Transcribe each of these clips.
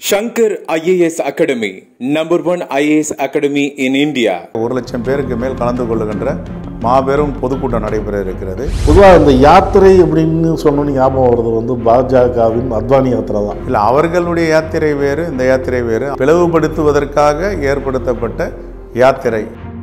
Shankar IAS Academy, #1 IAS Academy in India. 1,00,000 பேருக்கு மேல் கலந்து கொள்ளுகின்ற மாபெரும் பொதுக்கூட்டம் நடைபெற இருக்கிறது. பொதுவாக இந்த யாத்திரை அப்படின்னு சொன்னோன்னு ஞாபகம் வருது பாஜகவின் அத்வானி யாத்திரை தான். இல்லை, அவர்களுடைய யாத்திரை வேறு, இந்த யாத்திரை வேறு. பிளவுபடுத்துவதற்காக ஏற்படுத்தப்பட்ட யாத்திரை.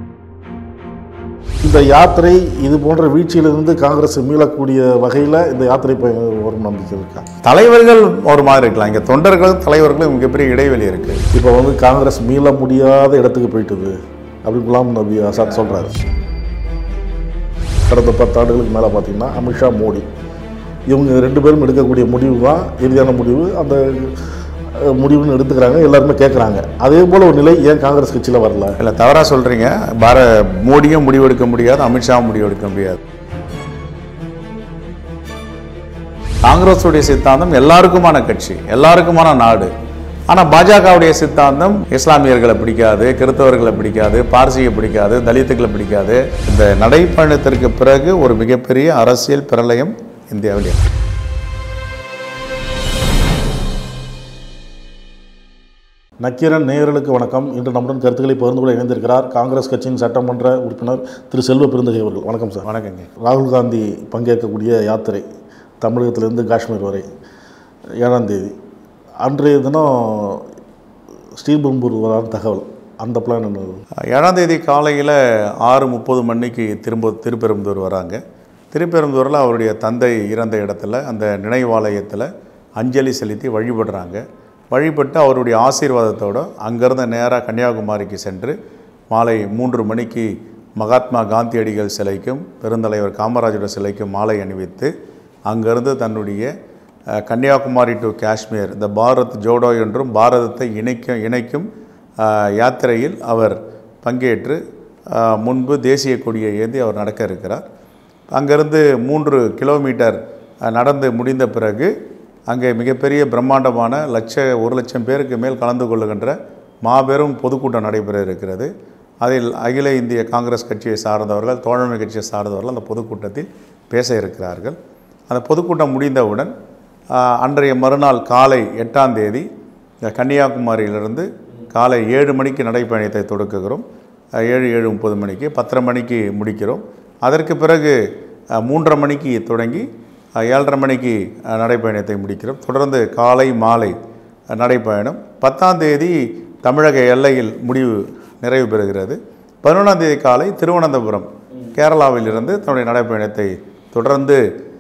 இந்த யாத்திரை இது போன்ற வீழ்ச்சியிலிருந்து காங்கிரஸ் மீளக்கூடிய வகையில் இந்த யாத்திரை வரும் நம்பிக்கை இருக்கா? தலைவர்கள் ஒரு மாதிரி இருக்கலாம், இங்கே தொண்டர்களும் தலைவர்களும் மிகப்பெரிய இடைவெளி இருக்குது. இப்போ காங்கிரஸ் மீள முடியாத இடத்துக்கு போயிட்டுது அப்படி குலாம் நபி ஆசாத் சொல்கிறாரு. கடந்த 10 ஆண்டுகளுக்கு மேலே பார்த்தீங்கன்னா அமித்ஷா, மோடி இவங்க 2 பேரும் எடுக்கக்கூடிய முடிவு தான் இறுதியான முடிவு. அந்த முடிவுன்னு எடுத்துக்கிறாங்க, எல்லாருமே கேட்குறாங்க. அதே போல் ஒரு நிலை ஏன் காங்கிரஸ் கட்சியில் வரல? இல்லை, தவறாக சொல்கிறீங்க. மோடியும் முடிவெடுக்க முடியாது, அமித்ஷாவும் முடிவெடுக்க முடியாது. காங்கிரஸுடைய சித்தாந்தம் எல்லாருக்குமான கட்சி, எல்லாருக்குமான நாடு. ஆனால் பாஜகவுடைய சித்தாந்தம் இஸ்லாமியர்களை பிடிக்காது, கிறிஸ்தவர்களை பிடிக்காது, பார்சியை பிடிக்காது, தலித்துக்களை பிடிக்காது. இந்த நடைப்பயணத்திற்கு பிறகு ஒரு மிகப்பெரிய அரசியல் பிரளயம் இந்தியாவில். நக்கீரன் நேயர்களுக்கு வணக்கம். இன்று நம்முடன் கருத்துக்களை பகிர்ந்து கொள்ள இணைந்திருக்கிறார் காங்கிரஸ் கட்சியின் சட்டமன்ற உறுப்பினர் திரு செல்வபெருந்தகை அவர்கள். வணக்கம் சார். வணக்கங்க. ராகுல் காந்தி பங்கேற்கக்கூடிய யாத்திரை தமிழகத்திலிருந்து காஷ்மீர் வரை 7ஆம் தேதி அன்றைய தினம் ஸ்ரீபெரும்பூர் வராத தகவல். அந்த பிளான் என்ன? 7ஆம் தேதி காலையில் 6:30 மணிக்கு திருப்பெரும்புதூர் வராங்க. திருப்பெரும்புதூரில் அவருடைய தந்தை இறந்த இடத்துல அந்த நினைவாலயத்தில் அஞ்சலி செலுத்தி வழிபடுறாங்க. வழிபட்டு அவருடைய ஆசீர்வாதத்தோடு அங்கேருந்து நேராக கன்னியாகுமரிக்கு சென்று மாலை 3 மணிக்கு மகாத்மா காந்தியடிகள் சிலைக்கும் பெருந்தலைவர் காமராஜோட சிலைக்கும் மாலை அணிவித்து அங்கேருந்து தன்னுடைய கன்னியாகுமரி டு காஷ்மீர் இந்த பாரத் ஜோடோ என்றும் பாரதத்தை இணைக்கும் யாத்திரையில் அவர் பங்கேற்று முன்பு தேசிய கொடியை ஏந்தி அவர் நடக்க இருக்கிறார். அங்கேருந்து 3 கிலோமீட்டர் நடந்து முடிந்த பிறகு அங்கே மிகப்பெரிய பிரம்மாண்டமான 1,00,000 பேருக்கு மேல் கலந்து கொள்ளுகின்ற மாபெரும் பொதுக்கூட்டம் நடைபெற இருக்கிறது. அதில் அகில இந்திய காங்கிரஸ் கட்சியை சார்ந்தவர்கள், தோழமை கட்சியை சார்ந்தவர்கள் அந்த பொதுக்கூட்டத்தில் பேச இருக்கிறார்கள். அந்த பொதுக்கூட்டம் முடிந்தவுடன் அன்றைய மறுநாள் காலை 8ஆம் தேதி கன்னியாகுமரியிலிருந்து காலை 7 மணிக்கு நடைப்பயணத்தை தொடக்குகிறோம். 7:30 மணிக்கு 10:30 மணிக்கு முடிக்கிறோம். அதற்கு பிறகு 3:30 மணிக்கு தொடங்கி 7:30 மணிக்கு நடைப்பயணத்தை முடிக்கிறோம். தொடர்ந்து காலை மாலை நடைப்பயணம். 10ஆம் தேதி தமிழக எல்லையில் நிறைவு பெறுகிறது. 11ஆம் தேதி காலை திருவனந்தபுரம் கேரளாவிலிருந்து தன்னுடைய நடைப்பயணத்தை தொடர்ந்து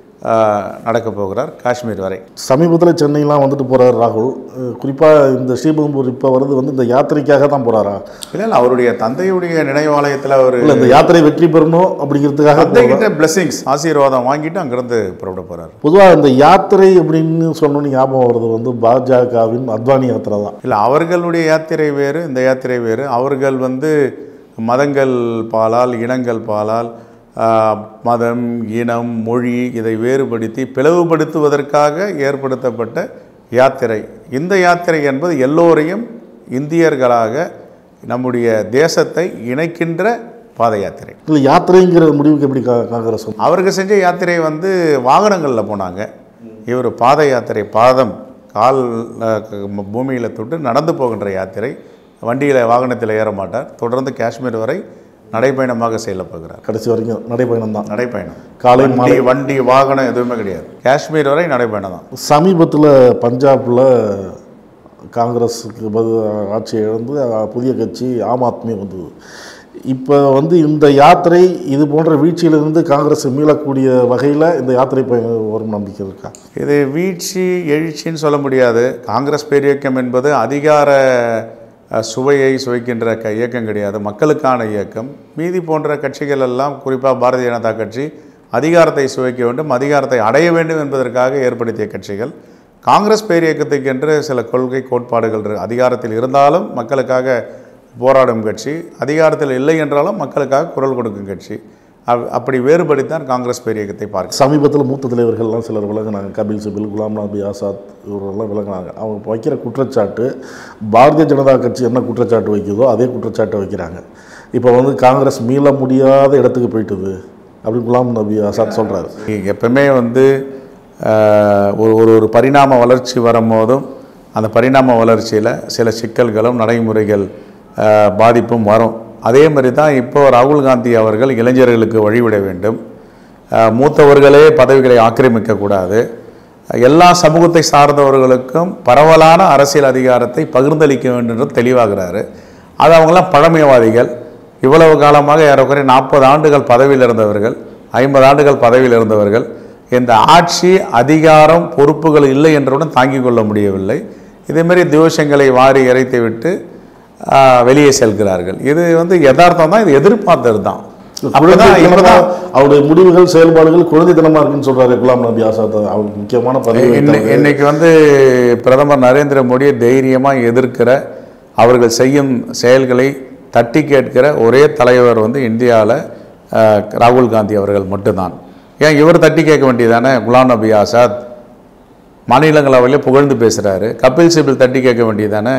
நடக்கப் போகிறார் காஷ்மீர் வரை. சமீபத்தில் சென்னையெலாம் வந்துட்டு போகிறார் ராகுல். குறிப்பாக இந்த ஸ்ரீபெரும்பூர் இப்போ வருது இந்த யாத்திரைக்காக தான் போகிறாரா? இல்லை, அவருடைய தந்தையுடைய நினைவாலயத்தில் அவர் இந்த யாத்திரை வெற்றி பெறணும் அப்படிங்கிறதுக்காக தந்தைகிட்ட பிளெஸிங்ஸ் ஆசீர்வாதம் வாங்கிட்டு அங்கேருந்து புறப்பட போகிறார். பொதுவாக இந்த யாத்திரை அப்படின்னு சொன்னோன்னு ஞாபகம் வருது பாஜகவின் அத்வானி யாத்திரை தான். இல்லை, அவர்களுடைய யாத்திரை வேறு, இந்த யாத்திரை வேறு. அவர்கள் மதங்கள் பாலால், இனங்கள் பாலால், மதம், இனம், மொழி இதை வேறுபடுத்தி பிளவுபடுத்துவதற்காக ஏற்படுத்தப்பட்ட யாத்திரை. இந்த யாத்திரை என்பது எல்லோரையும் இந்தியர்களாக நம்முடைய தேசத்தை இணைக்கின்ற பாத யாத்திரை. இல்லை, யாத்திரைங்கிற முடிவுக்கு எப்படி காங்கிரஸ்? அவர்கள் செஞ்ச யாத்திரை வாகனங்களில் போனாங்க. இவர் பாத யாத்திரை, பாதம் கால் பூமியில் தொட்டு நடந்து போகின்ற யாத்திரை. வண்டியில் வாகனத்தில் ஏற மாட்டார். தொடர்ந்து காஷ்மீர் வரை நடைப்பயணமாக செல்லப்போகிறார். கடைசி வரைக்கும் நடைப்பயணம் தான். நடைப்பயணம், காலை மாலை, வண்டி வாகனம் எதுவுமே கிடையாது. காஷ்மீர் வரை நடைப்பயணம் தான். சமீபத்தில் பஞ்சாபில் காங்கிரஸுக்கு ஆட்சி இழந்து புதிய கட்சி ஆம் ஆத்மி வந்தது. இப்போ இந்த யாத்திரை இது போன்ற வீழ்ச்சியிலிருந்து காங்கிரஸ் மீளக்கூடிய வகையில் இந்த யாத்திரை வரும் நம்பிக்கை இருக்கா? இது வீழ்ச்சி எழுச்சின்னு சொல்ல முடியாது. காங்கிரஸ் பேரியக்கம் என்பது அதிகார சுவையை சுவைக்கின்ற இயக்கம் கிடையாது, மக்களுக்கான இயக்கம். மீதி போன்ற கட்சிகள் எல்லாம், குறிப்பாக பாரதிய ஜனதா கட்சி அதிகாரத்தை சுவைக்க வேண்டும், அதிகாரத்தை அடைய வேண்டும் என்பதற்காக ஏற்படுத்திய கட்சிகள். காங்கிரஸ் பேரியக்கத்துக்கென்று சில கொள்கை கோட்பாடுகள் அதிகாரத்தில் இருந்தாலும் மக்களுக்காக போராடும் கட்சி, அதிகாரத்தில் இல்லை என்றாலும் மக்களுக்காக குரல் கொடுக்கும் கட்சி. அப்படி வேறுபடித்தான் காங்கிரஸ் பேரியக்கத்தை பார்க்க. சமீபத்தில் மூத்த தலைவர்கள்லாம் சிலர் விலகினாங்க. கபில் சிபில், குலாம் நபி ஆசாத் இவரெல்லாம் விலகினாங்க. அவங்க வைக்கிற குற்றச்சாட்டு பாரதிய ஜனதா கட்சி என்ன குற்றச்சாட்டு வைக்குதோ அதே குற்றச்சாட்டை வைக்கிறாங்க. இப்போ காங்கிரஸ் மீள முடியாத இடத்துக்கு போயிட்டுது அப்படின்னு குலாம் நபி ஆசாத் சொல்கிறாரு. எப்பவுமே ஒரு பரிணாம வளர்ச்சி வரும்போதும் அந்த பரிணாம வளர்ச்சியில் சில சிக்கல்களும் நடைமுறைகள் பாதிப்பும் வரும். அதே மாதிரி தான் இப்போ ராகுல் காந்தி அவர்கள் இளைஞர்களுக்கு வழிவிட வேண்டும், மூத்தவர்களே பதவிகளை ஆக்கிரமிக்கக்கூடாது, எல்லா சமூகத்தை சார்ந்தவர்களுக்கும் பரவலான அரசியல் அதிகாரத்தை பகிர்ந்தளிக்க வேண்டும் என்று தெளிவாகிறாரு. அது அவங்களாம் பழமைவாதிகள், இவ்வளவு காலமாக ஏறக்குறைய 40 ஆண்டுகள் பதவியில் இருந்தவர்கள், 50 ஆண்டுகள் பதவியில் இருந்தவர்கள். இந்த ஆட்சி அதிகாரம் பொறுப்புகள் இல்லை என்றுடன் தாங்கிக் கொள்ள முடியவில்லை. இதேமாரி தோஷங்களை வாரி இறைத்து விட்டு வெளியே செல்கிறார்கள். இது யதார்த்தம் தான், இது எதிர்பார்த்தது தான். அவருடைய முடிவுகள் செயல்பாடுகள் குழந்தைத்தனமா இருக்குன்னு சொல்றாரு குலாம் நபி ஆசாத். அவர் முக்கியமான பதவி. இன்னைக்கு பிரதமர் நரேந்திர மோடியை தைரியமாக எதிர்க்கிற, அவர்கள் செய்யும் செயல்களை தட்டி கேட்கிற ஒரே தலைவர் இந்தியாவில் ராகுல் காந்தி அவர்கள் மட்டும்தான். ஏன் இவர் தட்டி கேட்க வேண்டியதானே? குலாம் நபி ஆசாத் மாநிலங்களவையிலே புகழ்ந்து பேசுகிறாரு, கபில் சிபில் தட்டி கேட்க வேண்டியதானே?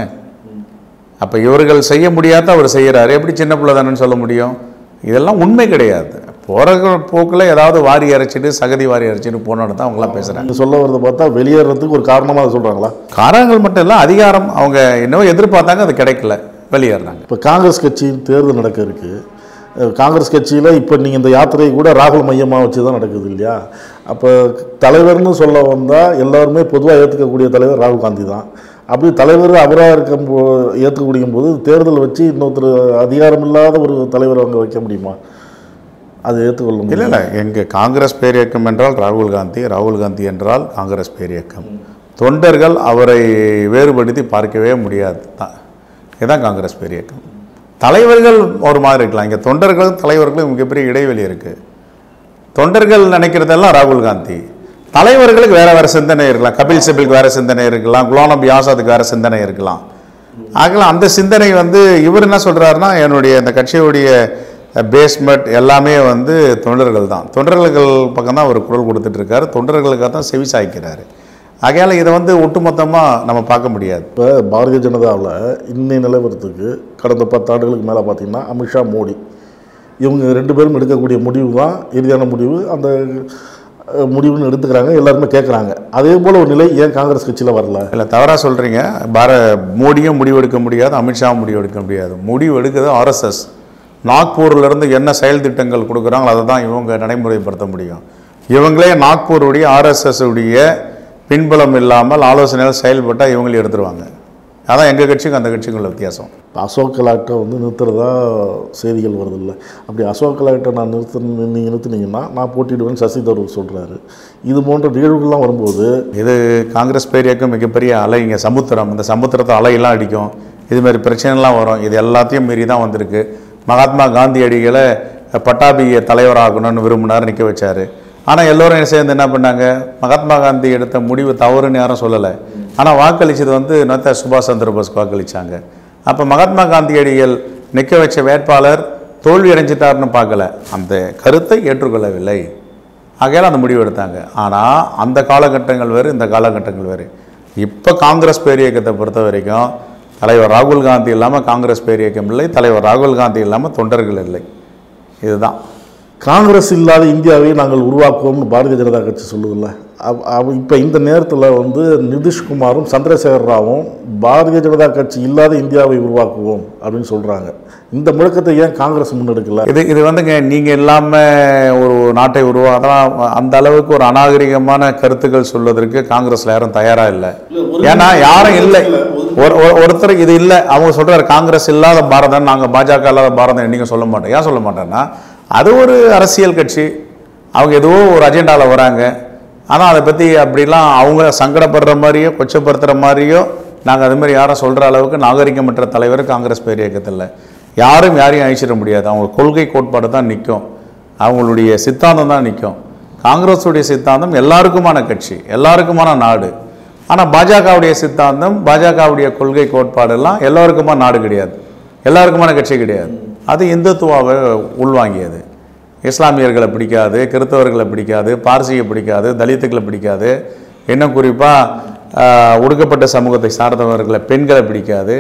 அப்போ இவர்கள் செய்ய முடியாத அவர் செய்கிறாரு, எப்படி சின்ன பிள்ளை தானேன்னு சொல்ல முடியும்? இதெல்லாம் உண்மை கிடையாது. போகிற போக்கில் ஏதாவது வாரி அரைச்சிட்டு சகதி வாரி அரைச்சிட்டு போனோன்னு தான் அவங்களாம் பேசுகிறாங்க. சொல்ல வரதை பார்த்தா வெளியேறதுக்கு ஒரு காரணமாக சொல்கிறாங்களா? காரணங்கள் மட்டும் இல்லை, அதிகாரம் அவங்க என்னவோ எதிர்பார்த்தாங்க, அது கிடைக்கல, வெளியேறாங்க. இப்போ காங்கிரஸ் கட்சியின் தேர்தல் நடக்க இருக்குது. காங்கிரஸ் கட்சியில் இப்போ நீங்கள் இந்த யாத்திரை கூட ராகுல் மையமாக வச்சு தான் நடக்குது இல்லையா? அப்போ தலைவர்னு சொல்ல வந்தால் எல்லாருமே பொதுவாக ஏற்றுக்கக்கூடிய தலைவர் ராகுல் காந்தி தான். அப்படி தலைவர் அவராக ஏற்றுக்கக்கூடிய போது தேர்தல் வச்சு இன்னொருத்தர் அதிகாரம் இல்லாத ஒரு தலைவர் அங்கே வைக்க முடியுமா? அது ஏற்றுக்கொள்ள முடியும். இல்லை, எங்கள் காங்கிரஸ் பேரியக்கம் என்றால் ராகுல் காந்தி, ராகுல் காந்தி என்றால் காங்கிரஸ் பேரியக்கம். தொண்டர்கள் அவரை வேறுபடுத்தி பார்க்கவே முடியாது தான். இதுதான் காங்கிரஸ் பேரியக்கம். தலைவர்கள் ஒரு மாதிரி இருக்கலாம், இங்கே தொண்டர்களும் தலைவர்களும் மிகப்பெரிய இடைவெளி இருக்குது. தொண்டர்கள் நினைக்கிறதெல்லாம் ராகுல் காந்தி, தலைவர்களுக்கு வேறு சிந்தனை இருக்கலாம், கபில் சிபிலுக்கு வேறு சிந்தனை இருக்கலாம், குலாம் நபி ஆசாத்துக்கு வேறு சிந்தனை இருக்கலாம். ஆகலாம் அந்த சிந்தனை இவர் என்ன சொல்கிறாருன்னா, என்னுடைய இந்த கட்சியுடைய பேஸ்மெண்ட் எல்லாமே தொண்டர்கள் தான், தொண்டர்கள் பக்கம் தான் அவர் குரல் கொடுத்துட்ருக்காரு, தொண்டர்களுக்காக தான் செவி சாய்க்கிறாரு. ஆகையால் இதை ஒட்டுமொத்தமாக நம்ம பார்க்க முடியாது. இப்போ பாரதிய ஜனதாவில் இன்னை நிலவரத்துக்கு கடந்த 10 ஆண்டுகளுக்கு மேலே பார்த்திங்கன்னா அமித்ஷா, மோடி இவங்க 2 பேரும் எடுக்கக்கூடிய முடிவு தான் இறுதியான முடிவு. அந்த முடிவுன்னு எடுத்துக்கிறாங்க, எல்லாருமே கேட்குறாங்க. அதே போல் ஒரு நிலை ஏன் காங்கிரஸ் கட்சியில் வரல? இல்லை, தவறாக சொல்கிறீங்க. மோடியும் முடிவு எடுக்க முடியாது, அமித்ஷாவும் முடிவு எடுக்க முடியாது. முடிவு எடுக்கிறது ஆர்எஸ்எஸ். நாக்பூர்லேருந்து என்ன செயல் திட்டங்கள் கொடுக்குறாங்களோ அதை தான் இவங்க நடைமுறைப்படுத்த முடியும். இவங்களே நாக்பூருடைய ஆர்எஸ்எஸ் உடைய பின்புலம் இல்லாமல் ஆலோசனைகள் செயல்பட்டால் இவங்களே எடுத்துருவாங்க. அதான் எங்கள் கட்சிக்கும் அந்த கட்சிக்கும் உள்ள வித்தியாசம். அசோக் கெலாட்டை நிறுத்துறதா செய்திகள் வருது இல்லை? அப்படி அசோக் கெலாட்டை நான் நீங்கள் நிறுத்துனீங்கன்னா நான் போட்டிடுவேன்னு சசி தரூர் சொல்கிறாரு. இது போன்ற நிகழ்வுகள்லாம் வரும்போது இது காங்கிரஸ் பேரியக்கம் மிகப்பெரிய அலை, இங்கே சமுத்திரம், இந்த சமுத்திரத்தை அலையெல்லாம் அடிக்கும், இதுமாரி பிரச்சனைலாம் வரும். இது எல்லாத்தையும் மீறி தான் வந்திருக்கு. மகாத்மா காந்தியடிகளை பட்டாபியை தலைவராகணும்னு விரும்பினார், நிற்க வச்சார். ஆனால் எல்லோரும் சேர்ந்து என்ன பண்ணாங்க, மகாத்மா காந்தி எடுத்த முடிவு தவறுன்னு யாரும் சொல்லலை. ஆனால் வாக்களித்தது நேதா சுபாஷ் சந்திர போஸ்க்கு வாக்களித்தாங்க. அப்போ மகாத்மா காந்தியடிகள் நிற்க வச்ச வேட்பாளர் தோல்வி அடைஞ்சிட்டார்னு பார்க்கல, அந்த கருத்தை ஏற்றுக்கொள்ளவில்லை. ஆகையால் அந்த முடிவு எடுத்தாங்க. ஆனால் அந்த காலகட்டங்கள் வேறு, இந்த காலகட்டங்கள் வேறு. இப்போ காங்கிரஸ் பேரியக்கத்தை பொறுத்த வரைக்கும் தலைவர் ராகுல் காந்தி இல்லாமல் காங்கிரஸ் பேரியக்கம் இல்லை, தலைவர் ராகுல் காந்தி இல்லாமல் தொண்டர்கள் இல்லை. இதுதான் காங்கிரஸ் இல்லாத இந்தியாவை நாங்கள் உருவாக்குவோம்னு பாரதிய ஜனதா கட்சி சொல்லுதில்ல. இப்போ இந்த நேரத்தில் நிதிஷ்குமாரும் சந்திரசேகர் ராவும் பாரதிய ஜனதா கட்சி இல்லாத இந்தியாவை உருவாக்குவோம் அப்படின்னு சொல்கிறாங்க. இந்த முழக்கத்தை ஏன் காங்கிரஸ் முன்னெடுக்கல? இது நீங்கள் இல்லாமல் ஒரு நாட்டை உருவாக்கலாம், அந்த அளவுக்கு ஒரு அநாகரிகமான கருத்துக்கள் சொல்வதற்கு காங்கிரஸில் யாரும் தயாராக இல்லை. ஏன்னா யாரும் இல்லை, ஒருத்தர் இது இல்லை. அவங்க சொல்கிறார் காங்கிரஸ் இல்லாத பாரதம், நாங்கள் பாஜக இல்லாத பாரதம் என்றைக்கும் சொல்ல மாட்டோம். ஏன் சொல்ல மாட்டேன்னா, அது ஒரு அரசியல் கட்சி, அவங்க ஏதோ ஒரு அஜெண்டாவில் வராங்க. ஆனால் அதை பற்றி அப்படிலாம் அவங்க சங்கடப்படுற மாதிரியோ கொச்சப்படுத்துகிற மாதிரியோ நாங்கள் அது மாதிரி யாரும் சொல்கிற அளவுக்கு நாகரிகமற்ற தலைவர் காங்கிரஸ் பேரியக்கத்தில் யாரும் யாரையும் அழிச்சிட முடியாது. அவங்க கொள்கை கோட்பாடு தான் நிற்கும், அவங்களுடைய சித்தாந்தம் தான் நிற்கும். காங்கிரஸுடைய சித்தாந்தம் எல்லாருக்குமான கட்சி, எல்லாருக்குமான நாடு. ஆனால் பாஜகவுடைய சித்தாந்தம், பாஜகவுடைய கொள்கை கோட்பாடெல்லாம் எல்லோருக்குமான நாடு கிடையாது, எல்லாருக்குமான கட்சி கிடையாது. அது இந்துத்துவாவை உள்வாங்கியது. இஸ்லாமியர்களை பிடிக்காது, கிறிஸ்தவர்களை பிடிக்காது, பார்சியை பிடிக்காது, தலித்துக்களை பிடிக்காது, இன்னும் குறிப்பாக ஒடுக்கப்பட்ட சமூகத்தை சார்ந்தவர்களை பெண்களை பிடிக்காது.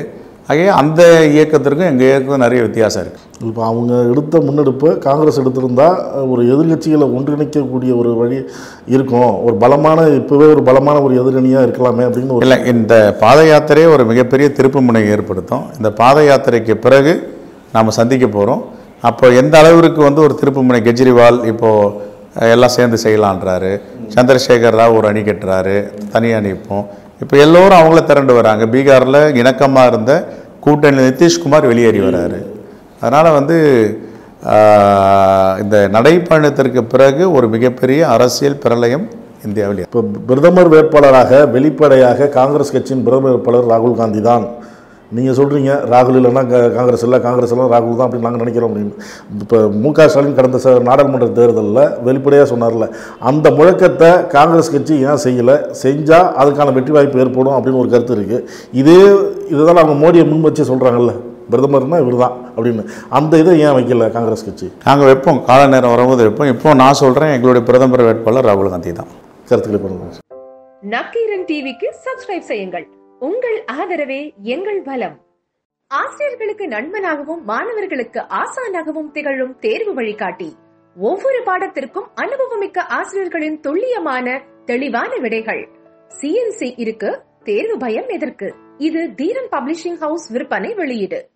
ஆகவே அந்த இயக்கத்திற்கும் எங்கள் இயக்கத்துக்கும் நிறைய வித்தியாசம் இருக்குது. இப்போ அவங்க எடுத்த முன்னெடுப்பு காங்கிரஸ் எடுத்திருந்தால் ஒரு எதிர்கட்சிகளை ஒன்றிணைக்கக்கூடிய ஒரு வழி இருக்கும், ஒரு பலமான இப்போவே ஒரு பலமான ஒரு எதிரணியாக இருக்கலாமே அப்படின்னு இல்லை, இந்த பாத யாத்திரையே ஒரு மிகப்பெரிய திருப்பு முனை ஏற்படுத்தும். இந்த பாத யாத்திரைக்கு பிறகு நாம் சந்திக்க போகிறோம். அப்போ எந்த அளவிற்கு ஒரு திருப்பு முனை, கெஜ்ரிவால் இப்போது எல்லாம் சேர்ந்து செய்யலான்றாரு, சந்திரசேகர் ராவ் ஒரு அணி கட்டுறாரு, தனி அணிப்போம். இப்போ எல்லோரும் அவங்கள திரண்டு வராங்க. பீகாரில் இணக்கமாக இருந்த கூட்டணி நிதிஷ்குமார் வெளியேறி வராரு. அதனால் இந்த நடைப்பயணத்திற்கு பிறகு ஒரு மிகப்பெரிய அரசியல் பிரளயம் இந்தியாவில். இப்போ பிரதமர் வேட்பாளராக வெளிப்படையாக காங்கிரஸ் கட்சியின் பிரதமர் வேட்பாளர் ராகுல் காந்தி தான். நீங்கள் சொல்கிறீங்க ராகுல் இல்லைன்னா காங்கிரஸ் இல்லை, காங்கிரஸ் எல்லாம் ராகுல் தான் அப்படின்னு நாங்கள் நினைக்கிறோம் அப்படின்னு. இப்போ மு.க. ஸ்டாலின் கடந்த நாடாளுமன்ற தேர்தலில் வெளிப்படையாக சொன்னார்ல, அந்த முழக்கத்தை காங்கிரஸ் கட்சி ஏன் செய்யலை, செஞ்சால் அதுக்கான வெற்றி வாய்ப்பு ஏற்படும் அப்படின்னு ஒரு கருத்து இருக்குது. இதுதான் அவங்க மோடியை முன் வச்சு சொல்கிறாங்கல்ல, பிரதமர்னா இவர் தான் அப்படின்னு. அந்த இதை ஏன் வைக்கல காங்கிரஸ் கட்சி? நாங்கள் வைப்போம், கால நேரம் வரும்போது வைப்போம். இப்போ நான் சொல்கிறேன், எங்களுடைய பிரதமர் வேட்பாளர் ராகுல் காந்தி தான். கருத்துக்களை பண்ணுங்கள். நக்கீரன் டிவிக்கு சப்ஸ்கிரைப் செய்யுங்கள். உங்கள் ஆதரவே எங்கள் பலம். ஆசிரியர்களுக்கு நண்பனாகவும் மாணவர்களுக்கு ஆசானாகவும் திகழும் தேர்வு வழிகாட்டி. ஒவ்வொரு பாடத்திற்கும் அனுபவமிக்க ஆசிரியர்களின் துல்லியமான தெளிவான விடைகள். CNC இருக்கு, தேர்வு பயம் எதற்கு? இது தீரன் பப்ளிஷிங் ஹவுஸ் விற்பனை வெளியீடு.